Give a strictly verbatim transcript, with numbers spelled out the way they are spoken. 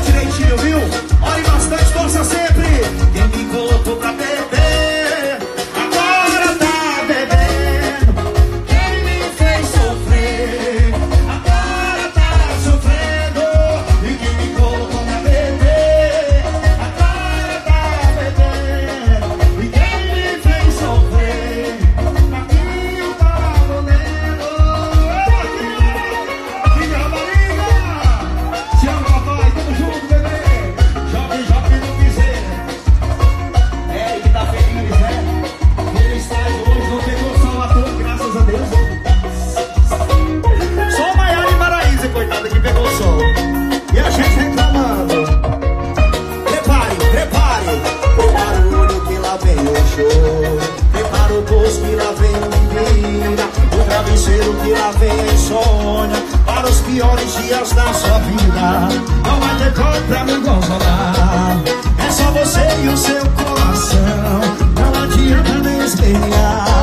direitinho, viu? Ore bastante, torça sempre. Quem me colocou pra beber, agora tá bebendo. Quem me fez sofrer, agora tá sofrendo. E quem me colocou pra beber, agora tá bebendo. E quem me fez sofrer, Marquinho tá valendo. Fica a barriga. Se ama, papai, tamo junto, bebê. Jovem, jovem do piseiro. É, ele tá feliz, né? Ele está hoje, não pegou sol à toa, graças a Deus. Só Maiara e Paraíso, coitada, que pegou sol. E a gente reclamando. Prepare, prepare. Prepara o olho que lá vem o show. Prepara o bolso que lá vem o mentira. O travesseiro que lá vem a insônia. Para os piores dias da sua vida. Não vai ter cor pra me consolar. É só você e o seu coração. Não adianta nem espernear.